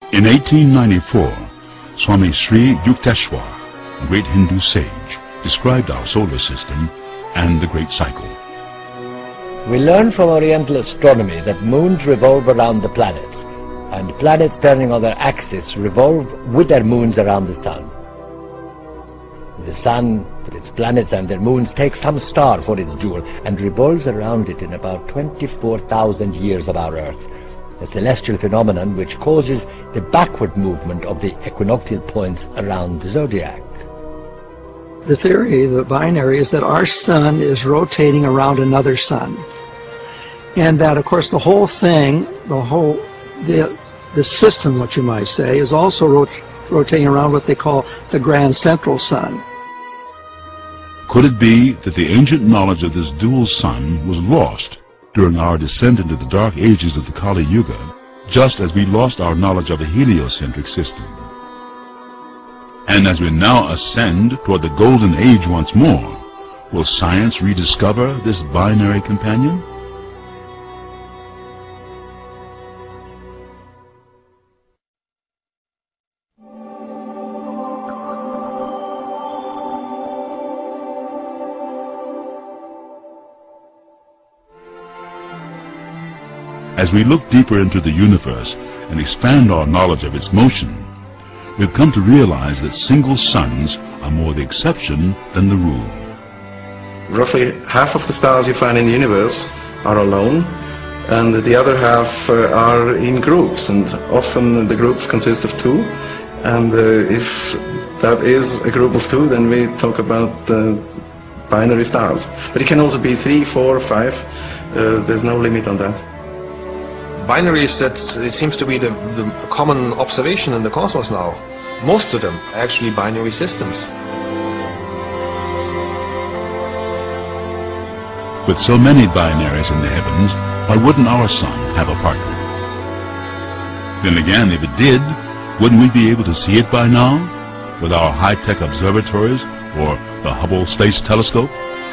In 1894, Swami Sri Yukteswar, a great Hindu sage, described our solar system and the Great Cycle. We learn from Oriental astronomy that moons revolve around the planets, and planets turning on their axis revolve with their moons around the sun. The sun, with its planets and their moons, takes some star for its jewel and revolves around it in about 24,000 years of our Earth, a celestial phenomenon which causes the backward movement of the equinoctial points around the zodiac. The theory, the binary, is that our sun is rotating around another sun. And that, of course, the whole thing, the system, what you might say, is also rotating around what they call the grand central sun. Could it be that the ancient knowledge of this dual sun was lost during our descent into the dark ages of the Kali Yuga, just as we lost our knowledge of a heliocentric system? And as we now ascend toward the golden age once more, will science rediscover this binary companion? As we look deeper into the universe and expand our knowledge of its motion, we've come to realize that single suns are more the exception than the rule. Roughly half of the stars you find in the universe are alone, and the other half are in groups, and often the groups consist of two, and if that is a group of two, then we talk about binary stars. But it can also be 3, 4, 5, there's no limit on that. Binaries, it seems to be the common observation in the cosmos now. Most of them are actually binary systems. With so many binaries in the heavens, why wouldn't our sun have a partner? Then again, if it did, wouldn't we be able to see it by now, with our high-tech observatories or the Hubble Space Telescope?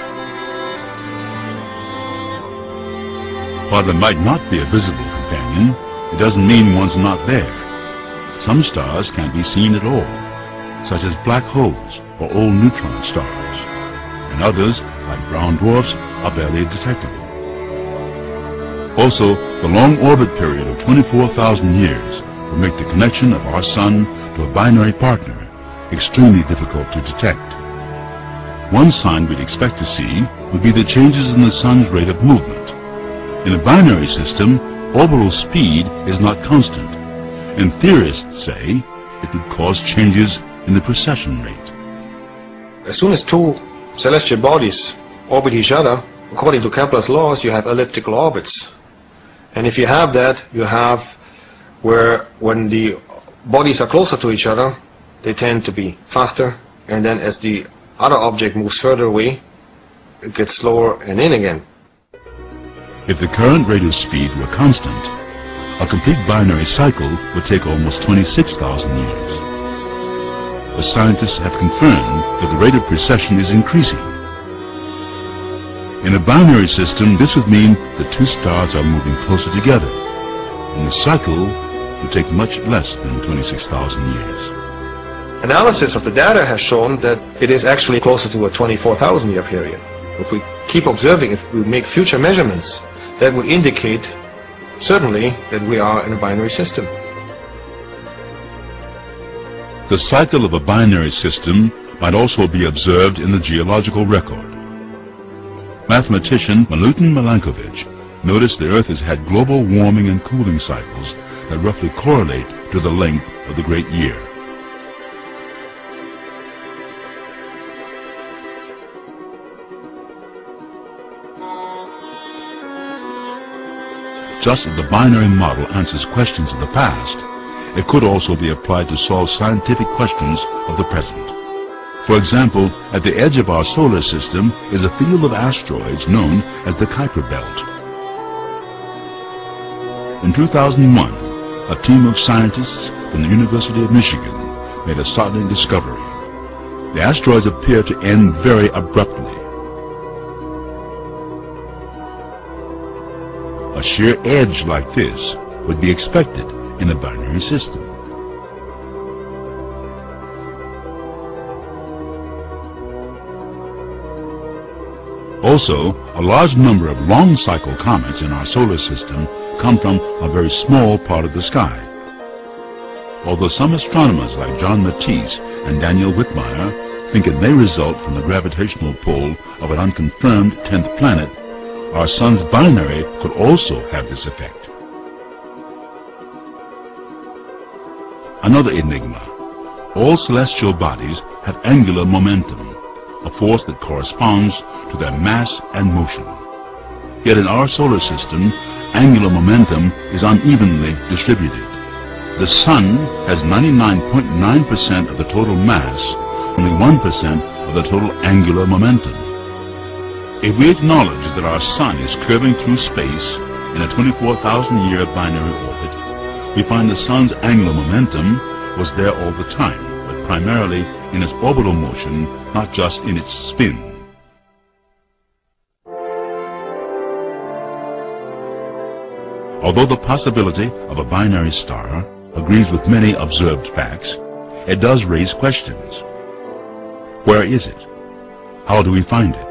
While there might not be a visible companion, it doesn't mean one's not there. Some stars can't be seen at all, such as black holes or old neutron stars, and others, like brown dwarfs, are barely detectable. Also, the long orbit period of 24,000 years will make the connection of our sun to a binary partner extremely difficult to detect. One sign we'd expect to see would be the changes in the sun's rate of movement. In a binary system, orbital speed is not constant, and theorists say it would cause changes in the precession rate. As soon as two celestial bodies orbit each other, according to Kepler's laws, you have elliptical orbits. And if you have that, you have where when the bodies are closer to each other, they tend to be faster, and then as the other object moves further away, it gets slower and in again. If the current rate of speed were constant, a complete binary cycle would take almost 26,000 years. But scientists have confirmed that the rate of precession is increasing. In a binary system, this would mean that two stars are moving closer together, and the cycle would take much less than 26,000 years. Analysis of the data has shown that it is actually closer to a 24,000 year period. If we keep observing, if we make future measurements, that would indicate certainly that we are in a binary system. The cycle of a binary system might also be observed in the geological record. Mathematician Milutin Milankovitch noticed the Earth has had global warming and cooling cycles that roughly correlate to the length of the Great Year. Just as the binary model answers questions of the past, it could also be applied to solve scientific questions of the present. For example, at the edge of our solar system is a field of asteroids known as the Kuiper Belt. In 2001, a team of scientists from the University of Michigan made a startling discovery. The asteroids appear to end very abruptly. A sheer edge like this would be expected in a binary system. Also, a large number of long-cycle comets in our solar system come from a very small part of the sky. Although some astronomers like John Matisse and Daniel Whitmire think it may result from the gravitational pull of an unconfirmed 10th planet, our Sun's binary could also have this effect. Another enigma. All celestial bodies have angular momentum, a force that corresponds to their mass and motion. Yet in our solar system, angular momentum is unevenly distributed. The Sun has 99.9% of the total mass, only 1% of the total angular momentum. If we acknowledge that our Sun is curving through space in a 24,000-year binary orbit, we find the Sun's angular momentum was there all the time, but primarily in its orbital motion, not just in its spin. Although the possibility of a binary star agrees with many observed facts, it does raise questions. Where is it? How do we find it?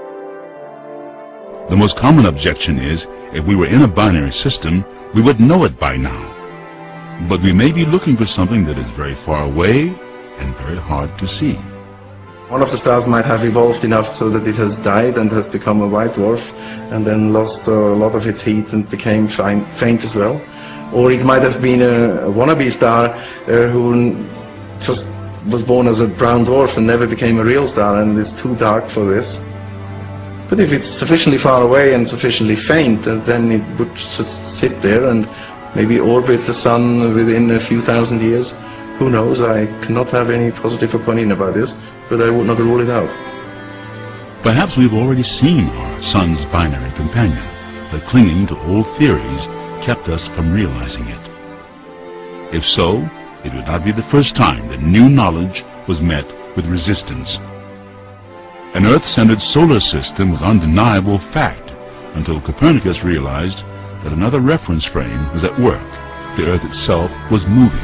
The most common objection is, if we were in a binary system, we would know it by now. But we may be looking for something that is very far away and very hard to see. One of the stars might have evolved enough so that it has died and has become a white dwarf and then lost a lot of its heat and became faint as well. Or it might have been a wannabe star who just was born as a brown dwarf and never became a real star and is too dark for this. But if it's sufficiently far away and sufficiently faint, then it would just sit there and maybe orbit the Sun within a few thousand years. Who knows? I cannot have any positive opinion about this, but I would not rule it out. Perhaps we've already seen our Sun's binary companion, but clinging to old theories kept us from realizing it. If so, it would not be the first time that new knowledge was met with resistance. An Earth-centered solar system was undeniable fact until Copernicus realized that another reference frame was at work. The Earth itself was moving.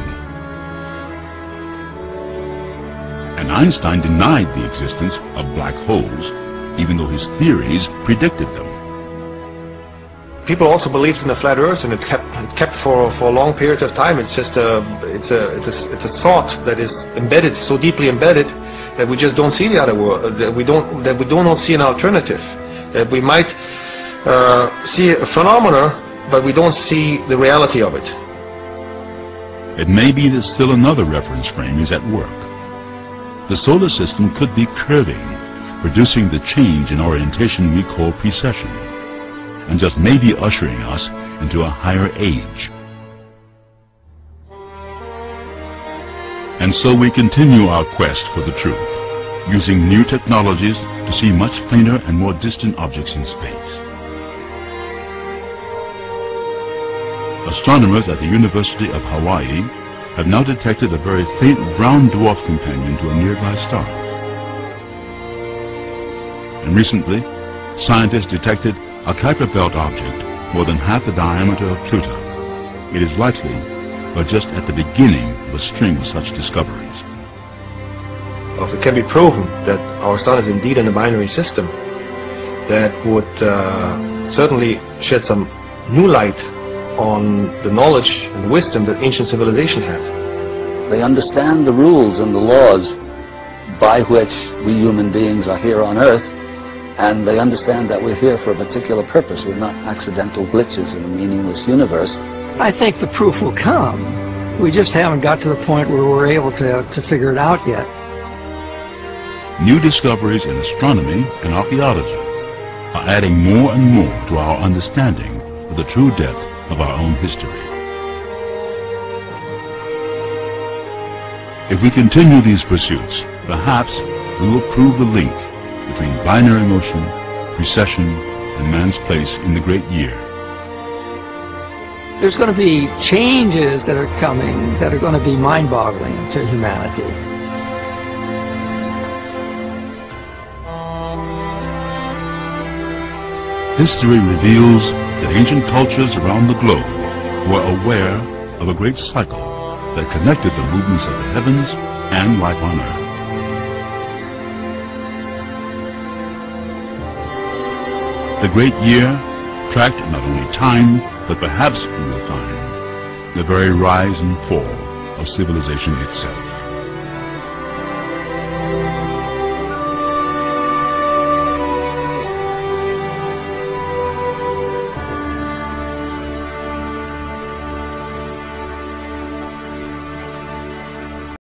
And Einstein denied the existence of black holes, even though his theories predicted them. People also believed in a flat Earth, and it kept for long periods of time. It's just it's a thought that is embedded, so deeply embedded, that we just don't see the other world. That we don't see an alternative. That we might see a phenomena, but we don't see the reality of it. It may be that still another reference frame is at work. The solar system could be curving, producing the change in orientation we call precession, and just maybe ushering us into a higher age. And so we continue our quest for the truth, using new technologies to see much fainter and more distant objects in space. Astronomers at the University of Hawaii have now detected a very faint brown dwarf companion to a nearby star. And recently, scientists detected a Kuiper Belt object more than half the diameter of Pluto. It is likely but just at the beginning of a string of such discoveries. If it can be proven that our Sun is indeed in a binary system, that would certainly shed some new light on the knowledge and the wisdom that ancient civilization had. They understand the rules and the laws by which we human beings are here on Earth, and they understand that we're here for a particular purpose. We're not accidental glitches in a meaningless universe. I think the proof will come. We just haven't got to the point where we're able to figure it out yet. New discoveries in astronomy and archaeology are adding more and more to our understanding of the true depth of our own history. If we continue these pursuits, perhaps we will prove the link between binary motion, precession, and man's place in the great year. There's going to be changes that are coming that are going to be mind-boggling to humanity. History reveals that ancient cultures around the globe were aware of a great cycle that connected the movements of the heavens and life on Earth. The great year tracked not only time, but perhaps we will find the very rise and fall of civilization itself.